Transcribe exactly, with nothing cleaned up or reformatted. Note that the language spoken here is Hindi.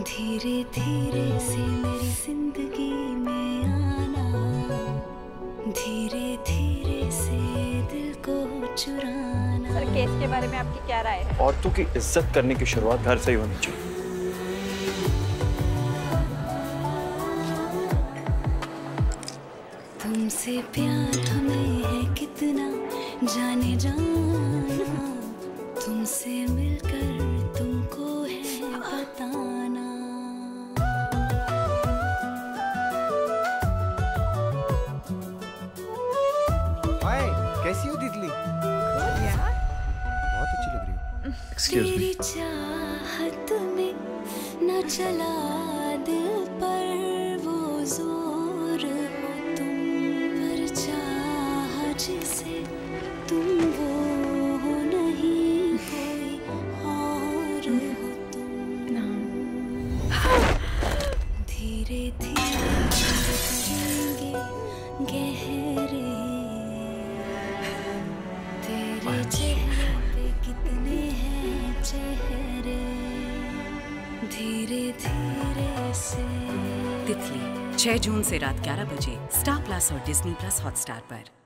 धीरे धीरे से मेरी जिंदगी में आना, धीरे धीरे से दिल को चुराना। सर, केस के बारे में आपकी क्या राय है? औरतों की इज्जत करने की शुरुआत घर से ही होनी चाहिए। तुमसे प्यार हमें है कितना जाने जाना, तुमसे मिलकर तुमको है बताना। हाय, कैसी हो तितली? बहुत अच्छी लग रही हो। Excuse me. तेरी चाहत में न चला दिल पर वो जोर हो तुम, पर चाह जिसे तुम वो हो नहीं कोई और हो तुम। धीरे धीरे करेंगे गहरे, तेरे चेहरे पे कितने हैं चेहरे, धीरे धीरे से। तितली छह जून से रात ग्यारह बजे स्टार प्लस और डिज्नी प्लस हॉटस्टार पर।